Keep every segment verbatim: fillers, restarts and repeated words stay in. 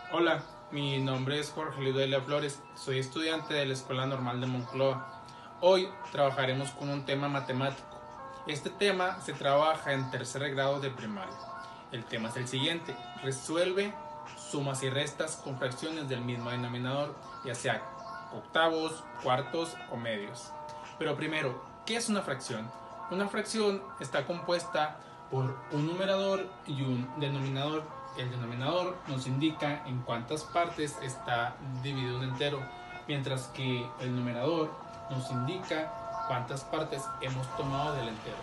Hola, mi nombre es Jorge Liduela Flores, soy estudiante de la Escuela Normal de Monclova. Hoy trabajaremos con un tema matemático. Este tema se trabaja en tercer grado de primaria. El tema es el siguiente: resuelve sumas y restas con fracciones del mismo denominador, ya sea octavos, cuartos o medios. Pero primero, ¿qué es una fracción? Una fracción está compuesta por un numerador y un denominador. El denominador nos indica en cuántas partes está dividido un entero, mientras que el numerador nos indica cuántas partes hemos tomado del entero.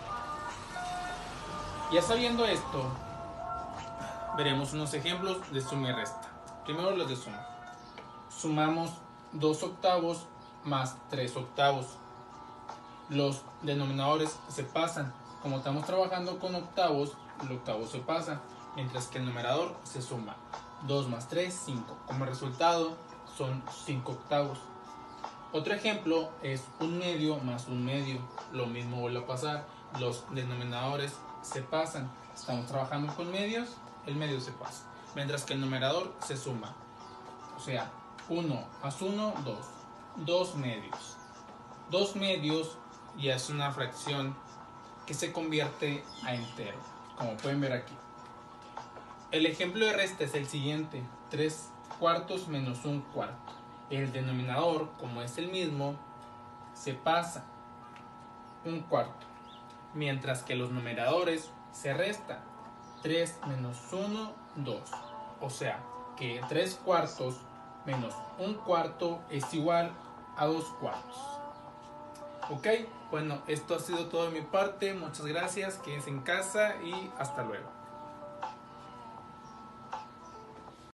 Ya sabiendo esto, veremos unos ejemplos de suma y resta. Primero los de suma. Sumamos dos octavos más tres octavos. Los denominadores se pasan. Como estamos trabajando con octavos, el octavo se pasa, mientras que el numerador se suma. dos más tres, cinco. Como resultado son cinco octavos. Otro ejemplo es un medio más un medio. Lo mismo vuelve a pasar. Los denominadores se pasan. Estamos trabajando con medios, el medio se pasa, mientras que el numerador se suma. O sea, uno más uno, dos. dos medios. dos medios ya es una fracción que se convierte a entero, como pueden ver aquí. El ejemplo de resta es el siguiente: tres cuartos menos un cuarto. El denominador, como es el mismo, se pasa, un cuarto, mientras que los numeradores se restan. tres menos uno, dos. O sea que tres cuartos menos un cuarto es igual a dos cuartos. Ok, bueno, esto ha sido todo de mi parte. Muchas gracias, quédense en casa y hasta luego.